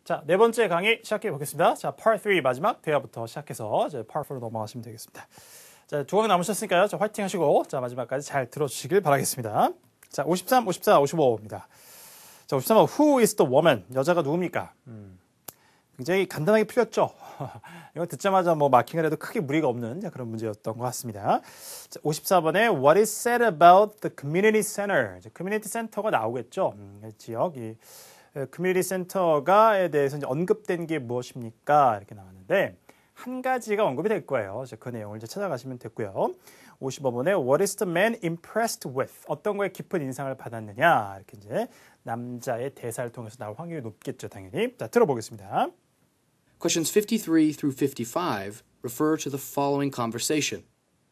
자, 네 번째 강의 시작해 보겠습니다. 자, Part 3 마지막 대화부터 시작해서 이제 Part 4로 넘어가시면 되겠습니다. 자, 두 강의 남으셨으니까요. 자, 화이팅 하시고 자, 마지막까지 잘 들어주시길 바라겠습니다. 자, 53, 54, 55입니다. 자, 53번 Who is the woman? 여자가 누굽니까? 굉장히 간단하게 풀렸죠. 이거 듣자마자 뭐 마킹을 해도 크게 무리가 없는 그런 문제였던 것 같습니다. 자, 54번에 What is said about the community center? 커뮤니티 센터가 나오겠죠. 지역 커뮤니티 센터가에 대해서 이제 언급된 게 무엇입니까? 이렇게 나왔는데 한 가지가 언급이 될 거예요. 그 내용을 이제 찾아가시면 됐고요. 55번에 What is the man impressed with? 어떤 거에 깊은 인상을 받았느냐? 이렇게 이제 남자의 대사를 통해서 나올 확률이 높겠죠, 당연히. 자, 들어보겠습니다. Questions 53 through 55 refer to the following conversation.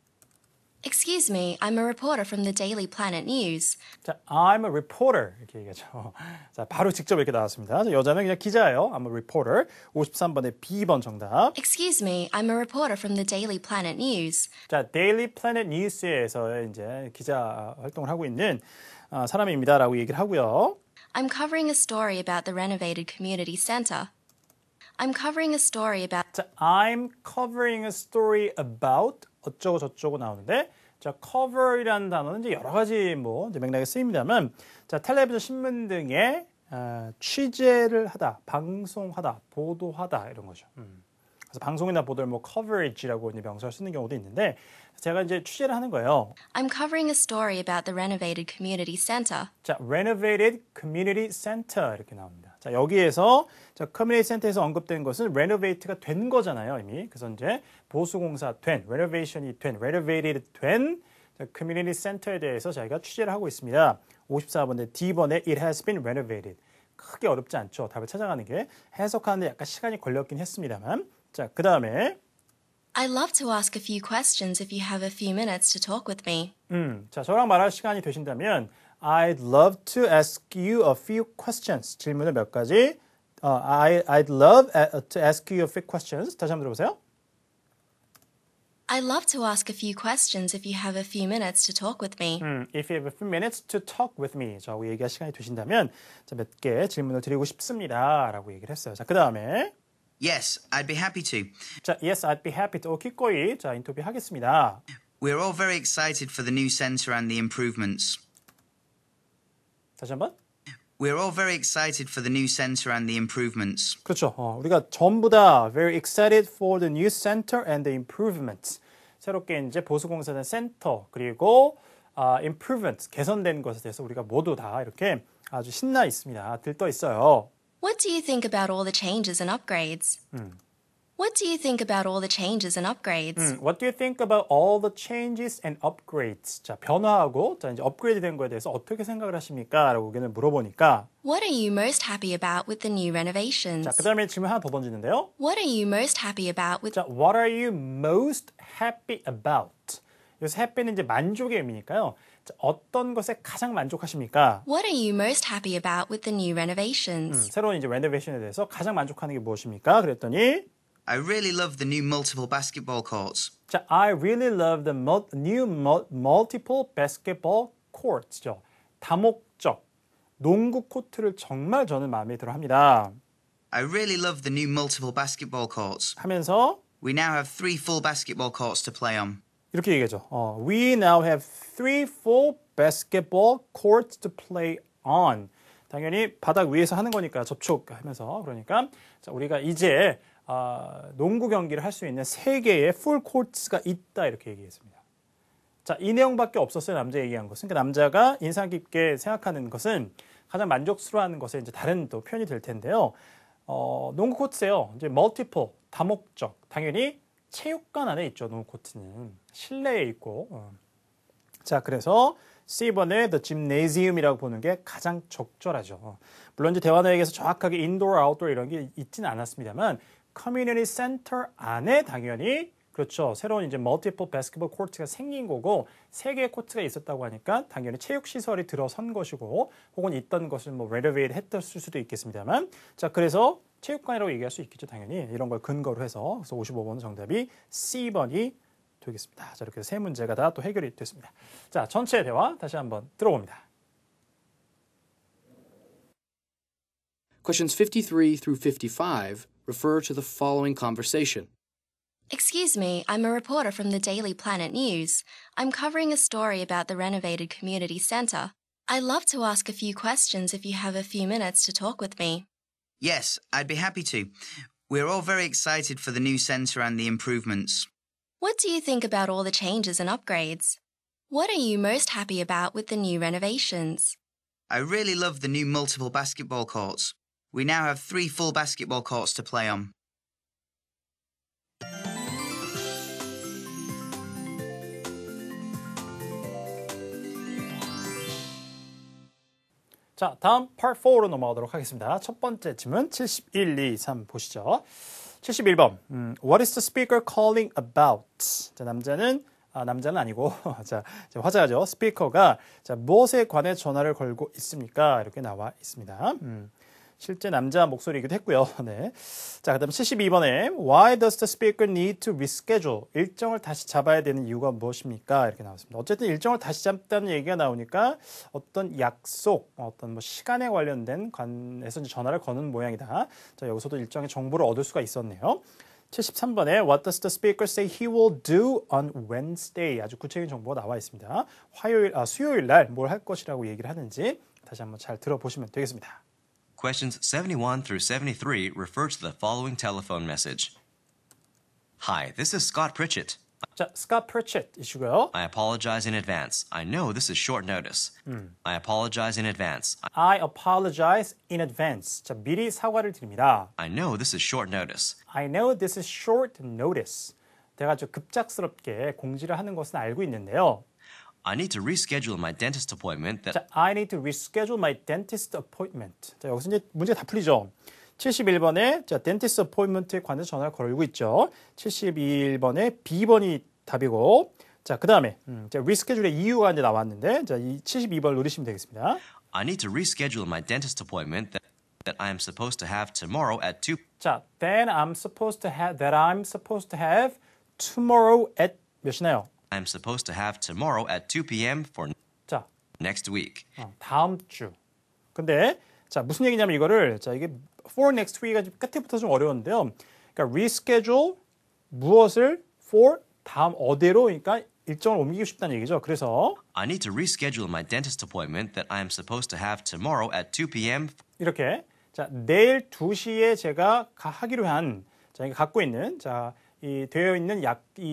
Excuse me, I'm a reporter from the Daily Planet News. 자, I'm a reporter 이렇게 얘기하죠. 자, 바로 직접 이렇게 나왔습니다. 자, 여자는 그냥 기자예요. I'm a reporter. 53번에 B번 정답. Excuse me, I'm a reporter from the Daily Planet News. 자, Daily Planet News에서 이제 기자 활동을 하고 있는 사람입니다라고 얘기를 하고요. I'm covering a story about the renovated community center. I'm covering a story about. 자, I'm covering a story about 어쩌고 저쩌고 나오는데, 자, cover이라는 단어는 이제 여러 가지 뭐 이제 맥락에 쓰입니다만, 자, 텔레비전 신문 등의 취재를 하다, 방송하다, 보도하다 이런 거죠. 그래서 방송이나 보도를 뭐 coverage라고 이제 명사를 쓰는 경우도 있는데, 제가 이제 취재를 하는 거예요. I'm covering a story about the renovated community center. 자, renovated community center 이렇게 나옵니다. 자, 여기에서 자, 커뮤니티 센터에서 언급된 것은 renovate가 된 거잖아요, 이미. 그래서 이제 보수공사 된, renovation이 된, renovated 된 자, community center에 대해서 저희가 취재를 하고 있습니다. 54번에 D번에 it has been renovated. 크게 어렵지 않죠. 답을 찾아가는 게 해석하는데 약간 시간이 걸렸긴 했습니다만. 자, 그 다음에 I'd love to ask a few questions if you have a few minutes to talk with me. 자, 저랑 말할 시간이 되신다면 I'd love to ask you a few questions. 질문을 몇 가지. I'd love to ask you a few questions. 다시 한번 들어보세요. I'd love to ask a few questions if you have a few minutes to talk with me. If you have a few minutes to talk with me. 자, 얘기할 시간이 되신다면 몇 개 질문을 드리고 싶습니다. 라고 얘기를 했어요. 자, 그 다음에 Yes, I'd be happy to. 자, yes, I'd be happy to. 기꺼이 자, 인터뷰 하겠습니다. We're all very excited for the new centre and the improvements. 다시 한번. We're all very excited for the new centre and the improvements. 그렇죠. 우리가 전부 다 very excited for the new center and the improvements. 새롭게 이제 보수공사된 센터 그리고 improvements 개선된 것에 대해서 우리가 모두 다 이렇게 아주 신나 있습니다. 들떠 있어요. What do you think about all the changes and upgrades? What do you think about all the changes and upgrades? What do you think about all the changes and upgrades? 자, 변화하고 자, 이제 업그레이드 된 거에 대해서 어떻게 생각을 하십니까? 라고 의견을 물어보니까 What are you most happy about with the new renovations? 자, 그다음에 질문 하나 더 던지는데요. What are you most happy about with 자, what are you most happy about? 여기서 happy는 이제 만족의 의미니까요. 자, 어떤 것에 가장 만족하십니까? What are you most happy about with the new renovations? 새로운 이제 레노베이션에 대해서 가장 만족하는 게 무엇입니까? 그랬더니 I really love the new multiple basketball courts. 자, I really love the new multiple basketball courts죠. 다목적 농구 코트를 정말 저는 마음에 들어합니다. I really love the new multiple basketball courts. 하면서 We now have 3 full basketball courts to play on. 이렇게 얘기하죠. We now have 3 full basketball courts to play on. 당연히 바닥 위에서 하는 거니까 접촉하면서 그러니까 자, 우리가 이제 농구 경기를 할 수 있는 3개의 풀 코트가 있다 이렇게 얘기했습니다. 자, 이 내용밖에 없었어요. 남자 얘기한 것은. 그러니까 남자가 인상 깊게 생각하는 것은 가장 만족스러워하는 것에 이제 다른 또 표현이 될 텐데요. 농구 코트예요. 이제 multiple 다목적 당연히 체육관 안에 있죠. 농구 코트는 실내에 있고. 자, 그래서 C번에 the gymnasium이라고 보는 게 가장 적절하죠. 물론 이제 대화 내역에서 정확하게 indoor, outdoor 이런 게 있지는 않았습니다만 커뮤니티 센터 안에 당연히 그렇죠. 새로운 이제 멀티플 바스켓볼 코트가 생긴 거고 3개의 코트가 있었다고 하니까 당연히 체육 시설이 들어선 것이고 혹은 있던 것을 뭐 레노베이트 했을 수도 있겠습니다만 자, 그래서 체육관이라고 얘기할 수 있겠죠. 당연히 이런 걸 근거로 해서 그래서 55번 정답이 C번이 되겠습니다. 자, 이렇게 세 문제가 다 또 해결이 됐습니다. 자, 전체 대화 다시 한번 들어봅니다. Questions 53 through 55 refer to the following conversation. Excuse me, I'm a reporter from the Daily Planet News. I'm covering a story about the renovated community centre. I'd love to ask a few questions if you have a few minutes to talk with me. Yes, I'd be happy to. We're all very excited for the new centre and the improvements. What do you think about all the changes and upgrades? What are you most happy about with the new renovations? I really love the new multiple basketball courts. We now have 3 full basketball courts to play on. 자, 다음 Part 4로 넘어가도록 하겠습니다. 첫 번째 질문 71, 2, 3 보시죠. 71번. What is the speaker calling about? 자, 남자는 아니고 자, 화자죠. 스피커가 자, 무엇에 관해 전화를 걸고 있습니까? 이렇게 나와 있습니다. 실제 남자 목소리이기도 했고요. 네. 자, 그다음 72번에 Why does the speaker need to reschedule? 일정을 다시 잡아야 되는 이유가 무엇입니까? 이렇게 나왔습니다. 어쨌든 일정을 다시 잡다는 얘기가 나오니까 어떤 약속, 어떤 뭐 시간에 관련된 관에서 이제 전화를 거는 모양이다. 자, 여기서도 일정의 정보를 얻을 수가 있었네요. 73번에 What does the speaker say he will do on Wednesday? 아주 구체적인 정보가 나와 있습니다. 수요일 날 뭘 할 것이라고 얘기를 하는지 다시 한번 잘 들어보시면 되겠습니다. Questions 71 through 73 refer to the following telephone message. Hi, this is Scott Pritchett. 자, Scott Pritchett 이슈고요. I apologize in advance. I know this is short notice. I apologize in advance. I apologize in advance. 자, 미리 사과를 드립니다. I know this is short notice. I know this is short notice. 제가 좀 급작스럽게 공지를 하는 것은 알고 있는데요. I need to reschedule my dentist appointment that 자, I need to reschedule my dentist appointment. 자, 여기서 이제 문제 다 풀리죠. 71번에 자, dentist appointment에 관해서 전화를 걸고 있죠. 71번에 B번이 답이고, 자, 그 다음에 reschedule의 이유가 이제 나왔는데, 자, 이 72번 누르시면 되겠습니다. I need to reschedule my dentist appointment that I am supposed to have tomorrow at 2. 자, that I'm supposed to have tomorrow at 몇이나요? I'm supposed to have tomorrow at 2 p.m. for 자, next week. 다음 주. 근데 자, 무슨 얘기냐면 이거를 자, 이게 for next week가 끝에부터 좀 어려운데요. 그러니까 reschedule 무엇을 for 다음 어디로 그러니까 일정을 옮기고 싶다는 얘기죠. 그래서 I need to reschedule my dentist appointment that I am supposed to have tomorrow at 2 p.m. 이렇게 자, 내일 2시에 제가 하기로 한 자, 이게 갖고 있는 자, 이 되어 있는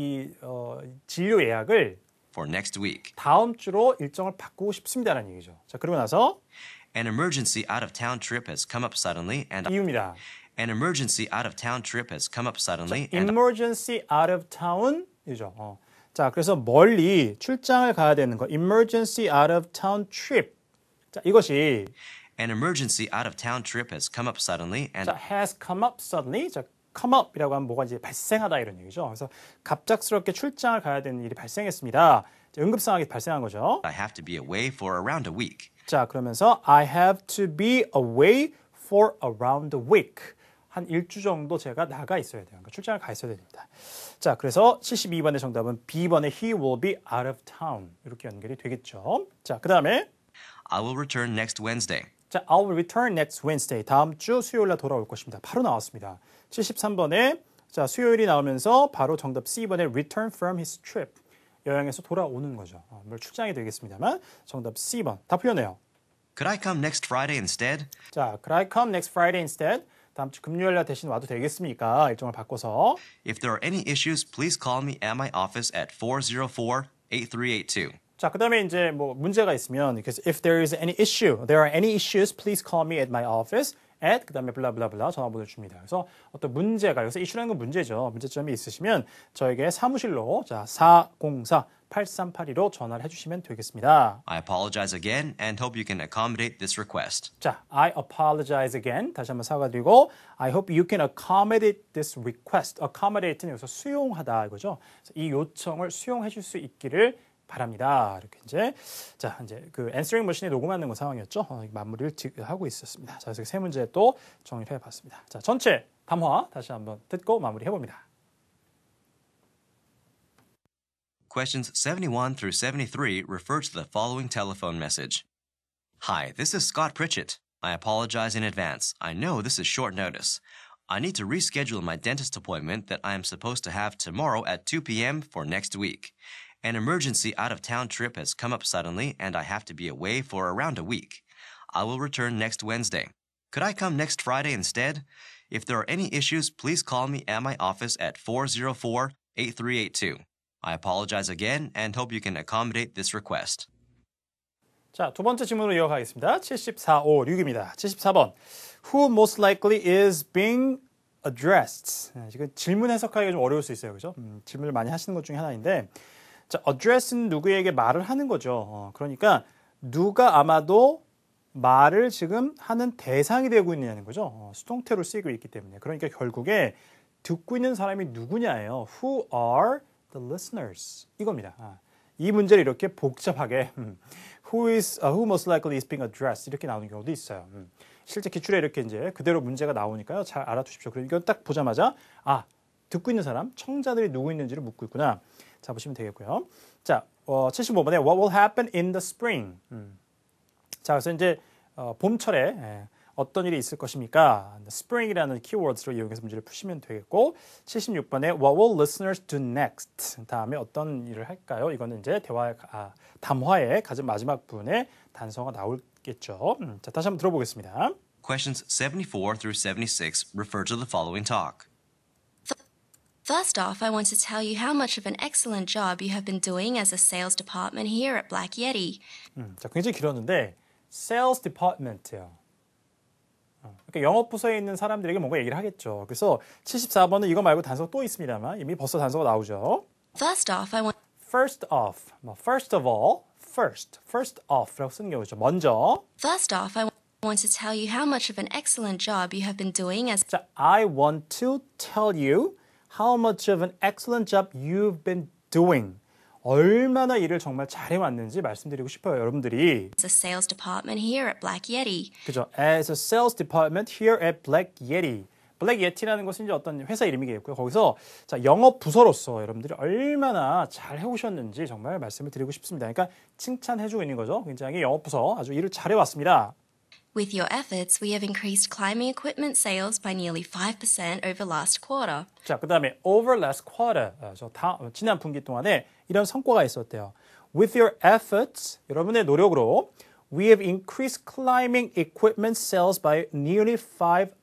진료 예약을 for next week. 다음 주로 일정을 바꾸고 싶습니다라는 얘기죠. 자, 그리고 나서 An emergency out-of-town trip has come up suddenly and 이유입니다. An emergency out-of-town trip has come up suddenly and emergency out of town 이죠. 자, 그래서 멀리 출장을 가야 되는 거. emergency out of town trip. 자, 이것이 An emergency out-of-town trip has come up suddenly and 자, has come up suddenly. 자, come up이라고 하면 뭐가 이제 발생하다 이런 얘기죠. 그래서 갑작스럽게 출장을 가야 되는 일이 발생했습니다. 자, 응급 상황이 발생한 거죠. I have to be away for around a week. 자, 그러면서 I have to be away for around a week. 한 일주 정도 제가 나가 있어야 돼요. 그러니까 출장을 가 있어야 됩니다. 자, 그래서 72번의 정답은 B번의 he will be out of town. 이렇게 연결이 되겠죠. 자, 그 다음에 I will return next Wednesday. 자, I will return next Wednesday. 다음 주 수요일 날 돌아올 것입니다. 바로 나왔습니다. 73번에 자, 수요일이 나오면서 바로 정답 C번의 return from his trip. 여행에서 돌아오는 거죠. 물 출장이 되겠습니다만 정답 C번. 다 풀렸네요. Could I come next Friday instead? 자, could I come next Friday instead? 다음 주 금요일 날 대신 와도 되겠습니까? 일정을 바꿔서. If there are any issues, please call me at my office at 404-8382. 자, 그다음에 이제 뭐 문제가 있으면 because if there is any issue, there are any issues, please call me at my office at 그다음에 블라블라블라 전화번호를 줍니다. 그래서 어떤 문제가 여기서 이슈라는 건 문제죠. 문제점이 있으시면 저에게 사무실로 자, 404-8382로 전화를 해 주시면 되겠습니다. I apologize again and hope you can accommodate this request. 자, I apologize again. 다시 한번 사과드리고 I hope you can accommodate this request. accommodate는 여기서 수용하다 이거죠. 그래서 이 요청을 수용해 줄 수 있기를 바랍니다. 이렇게 이제 자 이제 그 answering 머신에 녹음하는 거 상황이었죠. 마무리를 하고 있었습니다. 자, 그래서 세 문제 또 정리를 해봤습니다. 자, 전체 담화 다시 한번 듣고 마무리해 봅니다. Questions 71 through 73 refer to the following telephone message. Hi, this is Scott Pritchett. I apologize in advance. I know this is short notice. I need to reschedule my dentist appointment that I am supposed to have tomorrow at 2 p.m. for next week. An emergency out-of-town trip has come up suddenly, and I have to be away for around a week. I will return next Wednesday. Could I come next Friday instead? If there are any issues, please call me at my office at 404-8382. I apologize again and hope you can accommodate this request. 자, 두 번째 질문으로 이어가겠습니다. 7456입니다. 74번. Who most likely is being addressed? 지금 질문 해석하기가 좀 어려울 수 있어요. 그죠? 질문을 많이 하시는 것 중에 하나인데, 자, address는 누구에게 말을 하는 거죠. 그러니까 누가 아마도 말을 지금 하는 대상이 되고 있느냐는 거죠. 수동태로 쓰이고 있기 때문에. 그러니까 결국에 듣고 있는 사람이 누구냐예요. Who are the listeners? 이겁니다. 이 문제를 이렇게 복잡하게 who most likely is being addressed 이렇게 나오는 경우도 있어요. 실제 기출에 이렇게 이제 그대로 문제가 나오니까요. 잘 알아두십시오. 그러니까 딱 보자마자 듣고 있는 사람, 청자들이 누구 있는지를 묻고 있구나. 자, 보시면 되겠고요. 자, 75번에 What will happen in the spring? 자, 그래서 이제 봄철에 어떤 일이 있을 것입니까? spring이라는 키워드로 이용해서 문제를 푸시면 되겠고 76번에 What will listeners do next? 다음에 어떤 일을 할까요? 이거는 이제 담화의 가장 마지막 부분에 단서가 나오겠죠. 자, 다시 한번 들어보겠습니다. Questions 74 through 76 refer to the following talk. First off, I want to tell you how much of an excellent job you have been doing as a sales department here at Black Yeti. 자, 굉장히 길었는데 sales department요. 그러니까 영업 부서에 있는 사람들에게 뭔가 얘기를 하겠죠. 그래서 74번은 이거 말고 단서가 또 있습니다만 이미 벌써 단서가 나오죠. First off, I want First off, first of all, first off라고 쓰는 경우죠. 먼저. First off, I want to tell you how much of an excellent job you have been doing as 자, I want to tell you how much of an excellent job you've been doing. 얼마나 일을 정말 잘해왔는지 말씀드리고 싶어요, 여러분들이. a sales department here at Black Yeti. 그죠? As a sales department here at Black Yeti. 블랙 예티라는 것은 이제 어떤 회사 이름이겠고요. 거기서 자, 영업 부서로서 여러분들이 얼마나 잘 해오셨는지 정말 말씀을 드리고 싶습니다. 그러니까 칭찬해주고 있는 거죠. 굉장히 영업 부서 아주 일을 잘해왔습니다. With your efforts, we have increased climbing equipment sales by nearly 5% over last quarter. 자, 그 다음에 over last quarter, 지난 분기 동안에 이런 성과가 있었대요. With your efforts, 여러분의 노력으로 we have increased climbing equipment sales by nearly 5%예요.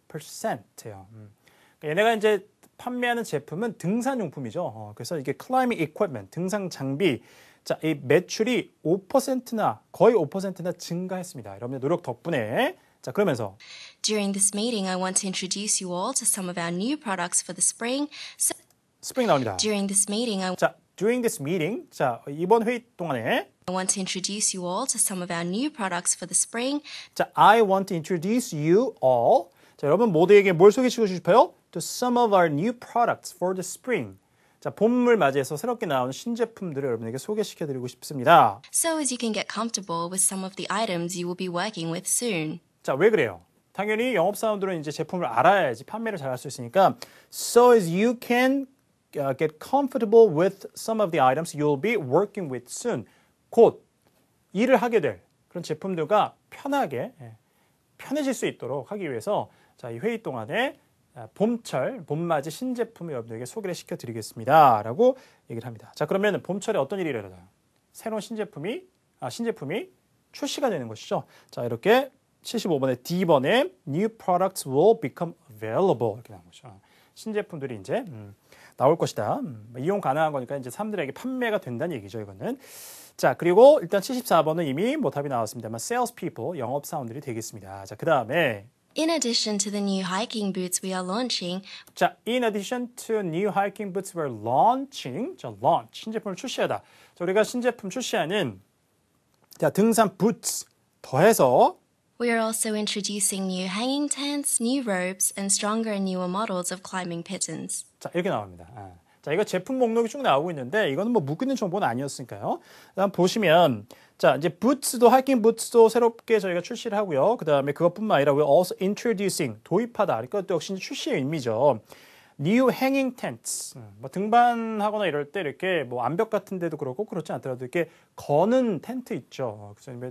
얘네가 이제 판매하는 제품은 등산용품이죠. 그래서 이게 climbing equipment, 등산 장비, 자, 이 매출이 5%나 거의 5%나 증가했습니다. 여러분의 노력 덕분에. 자, 그러면서 During this meeting, I want to introduce you all to some of our new products for the spring. So, 스프링 나옵니다. during this meeting, I 자, during this meeting, 자, 이번 회의 동안에 want to introduce you all to some of our new products for the spring. 자, I want to introduce you all. 자, 여러분 모두에게 뭘 소개시켜 주고 싶어요? To some of our new products for the spring. 자, 봄을 맞이해서 새롭게 나오는 신제품들을 여러분에게 소개시켜 드리고 싶습니다. So as you can get comfortable with some of the items you will be working with soon. 자, 왜 그래요? 당연히 영업사원들은 이제 제품을 알아야지 판매를 잘할 수 있으니까 so as you can get comfortable with some of the items you'll be working with soon. 곧 일을 하게 될 그런 제품들과 편해질 수 있도록 하기 위해서 자, 이 회의 동안에 봄맞이 신제품을 여러분들에게 소개를 시켜드리겠습니다. 라고 얘기를 합니다. 자, 그러면 봄철에 어떤 일이 일어나요? 새로운 신제품이 출시가 되는 것이죠. 자, 이렇게 75번에 D번에 New products will become available 이렇게 나온 거죠. 신제품들이 이제 나올 것이다. 이용 가능한 거니까 이제 사람들에게 판매가 된다는 얘기죠, 이거는. 자, 그리고 일단 74번은 이미 답이 나왔습니다만 sales people, 영업사원들이 되겠습니다. 자, 그 다음에 In addition to the new hiking boots we are launching, 자, in addition to new hiking boots we're launching. 자, launch, 신제품을 출시하다. 자, 우리가 신제품 출시하는 자, 등산 boots 더해서 we are also introducing new hanging tents, new ropes, and stronger and newer models of climbing pittons. 자, 이렇게 나옵니다. 자, 이거 제품 목록이 쭉 나오고 있는데 이거는 묶이는 정보는 아니었으니까요. 그다음 보시면 자, 이제 부츠도 하이킹 부츠도 새롭게 저희가 출시를 하고요. 그다음에 그것뿐만 아니라 we're also introducing 도입하다. 이것도 역시 출시의 의미죠. New hanging tents. 등반하거나 이럴 때 이렇게 암벽 같은 데도 그렇고 그렇지 않더라도 이렇게 거는 텐트 있죠. 그래서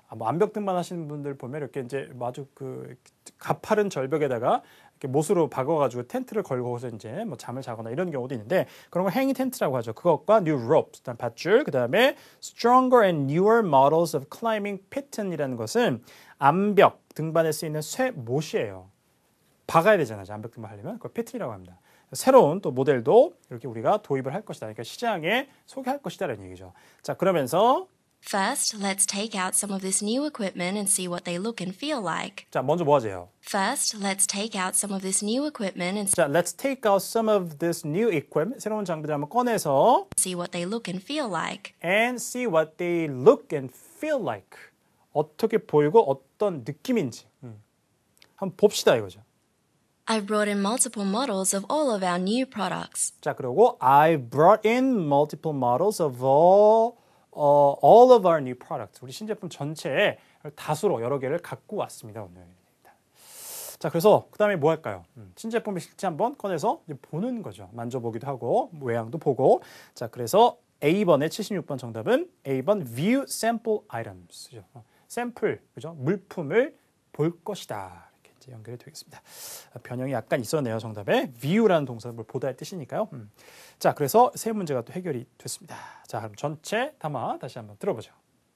뭐 암벽 등반하시는 분들 보면 이렇게 이제 아주 그 가파른 절벽에다가 이렇게 못으로 박아가지고 텐트를 걸고서 이제 뭐 잠을 자거나 이런 경우도 있는데 그런 걸 hanging 텐트라고 하죠. 그것과 new ropes, 일단 밧줄, 그 다음에 stronger and newer models of climbing pitten이라는 것은 암벽 등반에 쓰이는 쇠못이에요. 박아야 되잖아요. 암벽 등반하려면 그걸 pitten이라고 합니다. 새로운 또 모델도 이렇게 우리가 도입을 할 것이다. 그러니까 시장에 소개할 것이다라는 얘기죠. 자, 그러면서 First, let's take out some of this new equipment and see what they look and feel like. 자, 먼저 뭐 하세요? First, let's take out some of this new equipment and 자, let's take out some of this new equipment. 새로운 장비들 한번 꺼내서 see what they look and feel like. and see what they look and feel like. 어떻게 보이고 어떤 느낌인지 한번 봅시다 이거죠. I've brought in multiple models of all of our new products. 자, 그리고 I brought in multiple models of all of our new products. 우리 신제품 전체에 다수로 여러 개를 갖고 왔습니다. 오늘. 자, 그래서 그 다음에 뭐 할까요? 신제품의 실제 한번 꺼내서 이제 보는 거죠. 만져보기도 하고 외양도 보고. 자, 그래서 A번의 76번 정답은 A번 view sample items. 샘플, 그죠? 물품을 볼 것이다. 이렇게 이제 연결이 되겠습니다. 변형이 약간 있었네요. 정답에 view라는 동사는 뭘 보다의 뜻이니까요. 자, 그래서 세 문제가 또 해결이 됐습니다. 자, 그럼 전체 담아 다시 한번 들어보죠.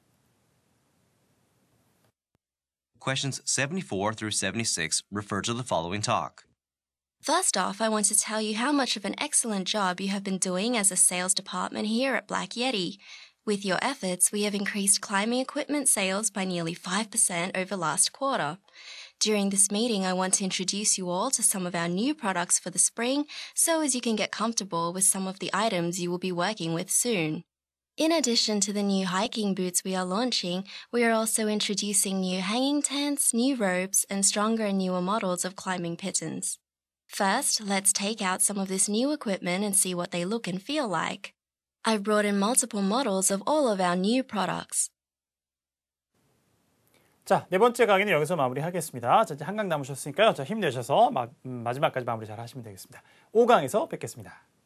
Questions 74 through 76 refer to the following talk. First off, I want to tell you how much of an excellent job you have been doing as a sales department here at Black Yeti. With your efforts, we have increased climbing equipment sales by nearly 5% over last quarter. During this meeting, I want to introduce you all to some of our new products for the spring so as you can get comfortable with some of the items you will be working with soon. In addition to the new hiking boots we are launching, we are also introducing new hanging tents, new ropes, and stronger and newer models of climbing pittons. First, let's take out some of this new equipment and see what they look and feel like. I've brought in multiple models of all of our new products. 자, 네 번째 강의는 여기서 마무리하겠습니다. 자, 이제 한강 남으셨으니까요. 자, 힘내셔서 마지막까지 마무리 잘 하시면 되겠습니다. 5강에서 뵙겠습니다.